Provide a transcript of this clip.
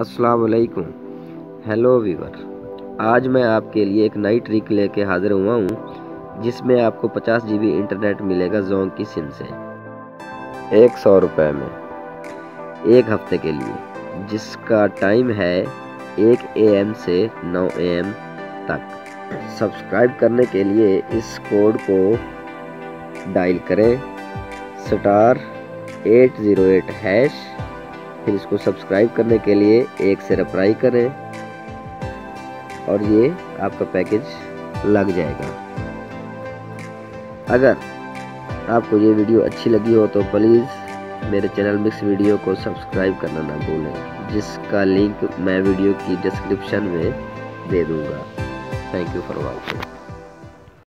अस्सलाम वालेकुम। Hello Weaver, आज मैं आपके लिए एक नई ट्रिक लेके हाजिर हुआ हूँ जिसमें आपको 50 GB इंटरनेट मिलेगा जोंग की सिम से 100 रुपये में 1 हफ्ते के लिए, जिसका टाइम है 1 AM से 9 AM तक। सब्सक्राइब करने के लिए इस कोड को डायल करें *808#। फिर इसको सब्सक्राइब करने के लिए 1 से रिप्लाई करें और ये आपका पैकेज लग जाएगा। अगर आपको ये वीडियो अच्छी लगी हो तो प्लीज़ मेरे चैनल मिक्स वीडियो को सब्सक्राइब करना ना भूलें, जिसका लिंक मैं वीडियो की डिस्क्रिप्शन में दे दूँगा। Thank you for watching.